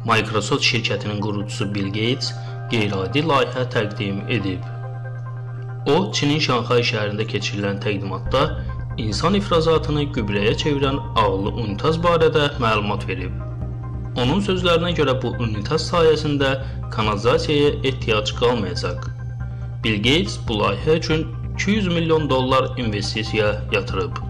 Microsoft şirkətinin qurucusu Bill Gates qeyri-adi layihə təqdim edib. O, Çinin Şanxay şəhərində keçirilən təqdimatda insan ifrazatını gübrəyə çevirən ağıllı unitaz barədə məlumat verib. Onun sözlərinə görə bu unitaz sayəsində kanalizasiyaya ehtiyac qalmayacaq. Bill Gates bu layihə üçün $200 milyon investisiya yatırıb.